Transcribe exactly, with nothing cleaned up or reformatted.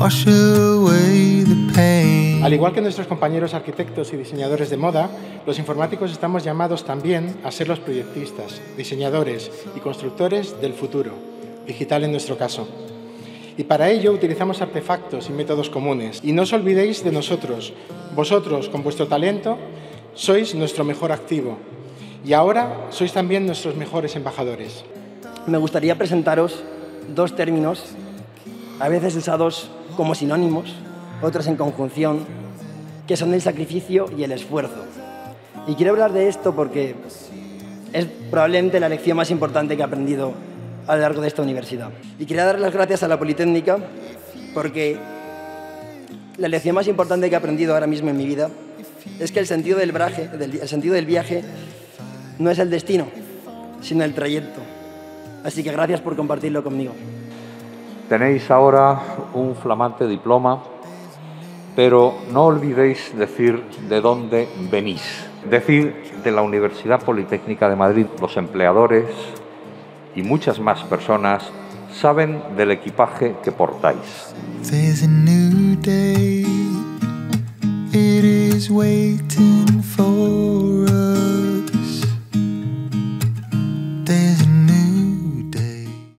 wash away the pain. Al igual que nuestros compañeros arquitectos y diseñadores de moda, los informáticos estamos llamados también a ser los proyectistas, diseñadores y constructores del futuro, digital en nuestro caso. Y para ello utilizamos artefactos y métodos comunes. Y no os olvidéis de nosotros. Vosotros, con vuestro talento, sois nuestro mejor activo. Y ahora sois también nuestros mejores embajadores. Me gustaría presentaros dos términos, a veces usados como sinónimos, otros en conjunción, que son el sacrificio y el esfuerzo. Y quiero hablar de esto porque es probablemente la lección más importante que he aprendido a lo largo de esta universidad. Y quería dar las gracias a la Politécnica porque la lección más importante que he aprendido ahora mismo en mi vida es que el sentido del viaje, del, el sentido del viaje no es el destino, sino el trayecto. Así que gracias por compartirlo conmigo. Tenéis ahora un flamante diploma, pero no olvidéis decir de dónde venís. Decir de la Universidad Politécnica de Madrid. Los empleadores y muchas más personas saben del equipaje que portáis. There's a new day, it is waiting for